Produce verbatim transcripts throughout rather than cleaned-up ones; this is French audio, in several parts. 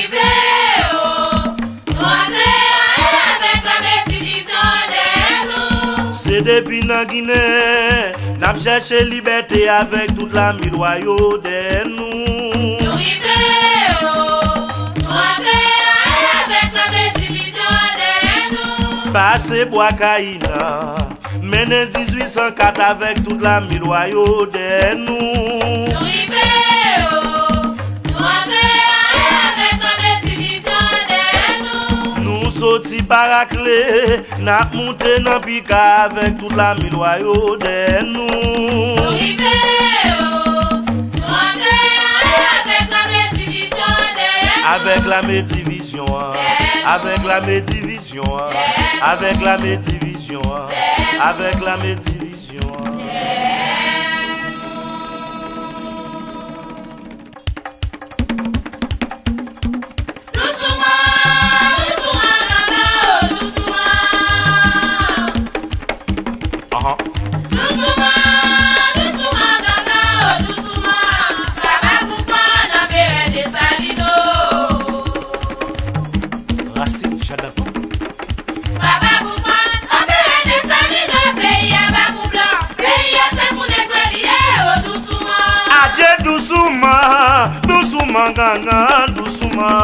C'est depuis la Guinée, n'a cherché liberté avec toute la mille royauté de nous. Nous avec la division de nous. Passé Bois-Caïna, mené dix-huit cent quatre avec toute la mille royauté de nous. Nous sorti par clé, n'a monté dans Pika avec toute la mille royauté de nous. Avec la médivision, avec la médivision, avec la médivision, avec la médivision. Doucement, doucement, gagnant, doucement.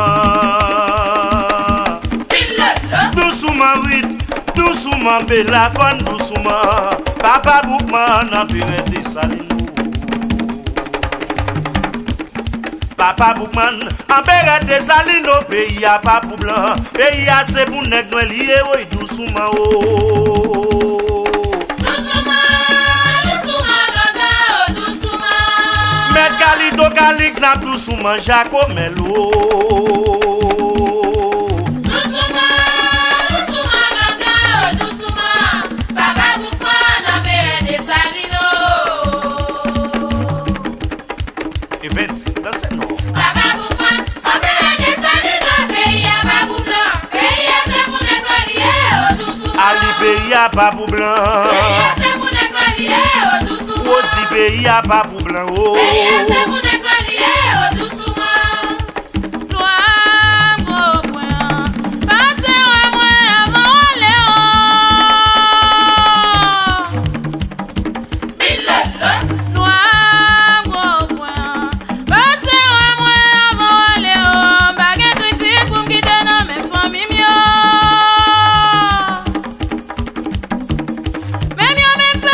Doucement, oui, doucement, bella femme, doucement. Papa Boukman a pu être salino. Papa Boukman a pu être salino. Pays à pas pour blanc. Pays à c'est pour nègre lié, oui, doucement. Calido Calix n'a doucement Jaco Melo. Doucement, doucement, gaga, doucement. Papa Boukman a fait des salinos. Events, c'est non. Papa Boukman a fait des salinos. Pays à Babou Blanc. Pays à c'est pour nettoyer, doucement. Ali pays à Babou Blanc. Pays à c'est pour nettoyer, doucement. Odi pays à Babou Blanc. Pays à c'est pour nettoyer, doucement.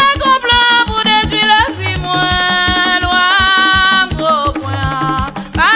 Bye.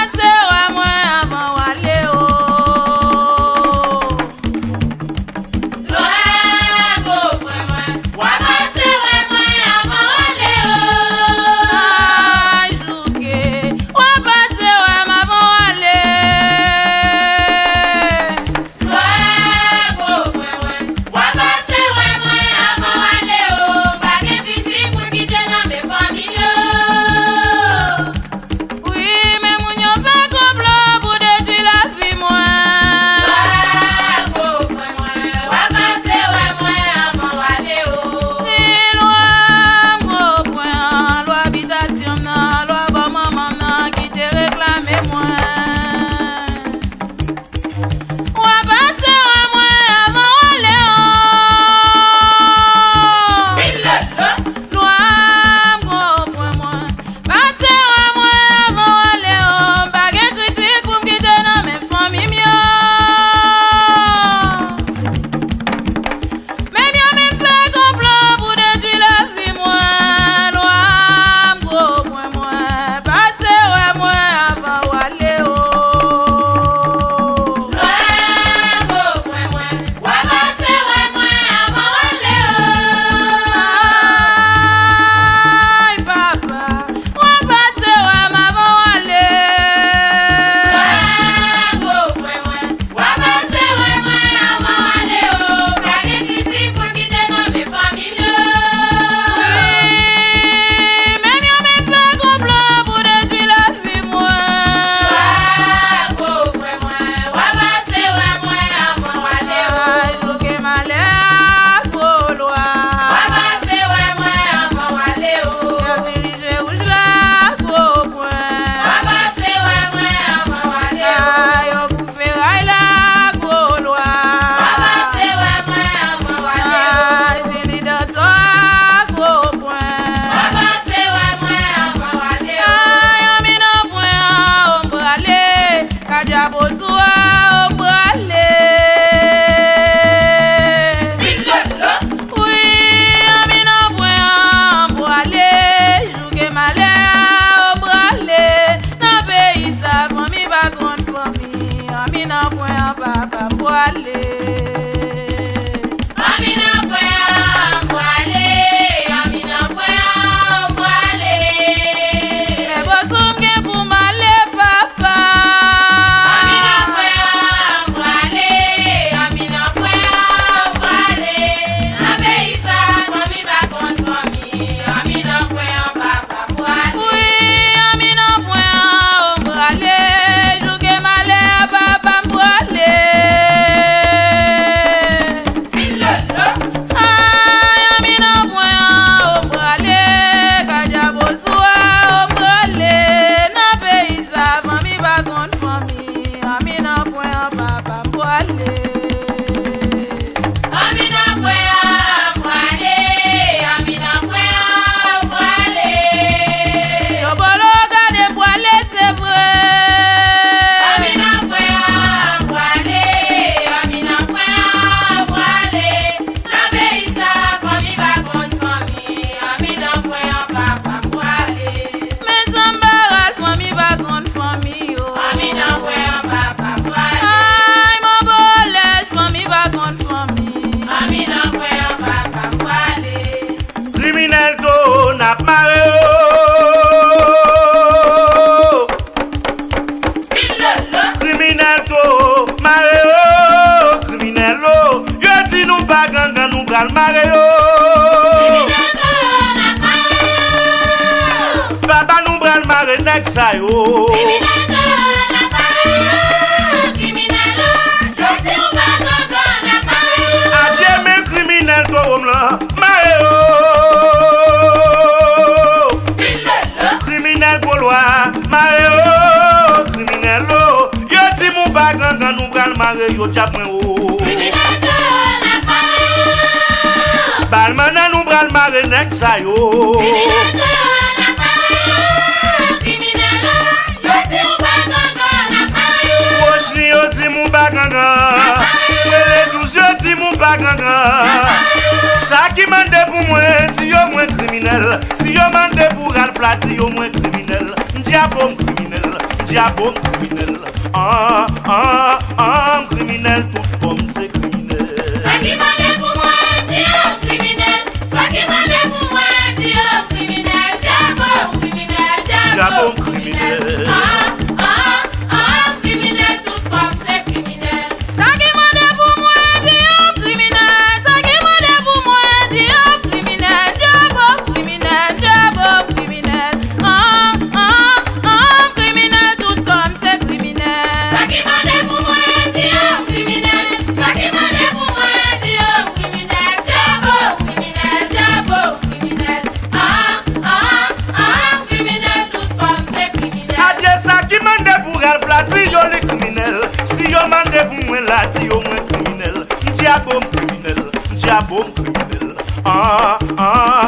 marre nek sa yo. Criminel to la paille. Criminel yo ti ou pa gangan la paille. Adieu mes criminels to om la marre yo. Criminel gaulois marre yo. Criminel yo. Yo ti mou pa gangan nou pral marre yo japon yo. Criminel to la paille. Balmanan nou pral marre nek sa yo. Criminel to la paille. Criminel yo ti ou pa gangan la paille. Wosni yo ti mou pa gangan. Ele douze yo ti mou pa gangan. Sa ki mande pou mwen ti yo mwen criminel. Si yo mande pou Ralph ti yo mwen criminel. Diabom criminel, diabom criminel. Ah ah ah criminel tout comme c'est criminel. Sa ki mande pou mwen ti yo criminel. Sa ki mande pou mwen ti yo criminel. Diabom criminel, diabom criminel. Ah ah ah criminel tout comme c'est criminel. Sa ki mande pou mwen ti yo criminel. Sa ki mande pou mwen ti yo criminel. Diabom criminel, diabom criminel. Ah ah ah criminel tout comme c'est criminel. Sa ki mande pou mwen ti yo criminel. Sa ki mande pou mwen ti yo criminel. Diabom criminel, diabom criminel. Ah ah ah criminel tout comme c'est criminel. Adieu sa ki mande pou Ralph ti yo li criminel. Si yo mande pou mwen la ti yo mwen criminel. Diabom criminel, diabom criminel. Ah ah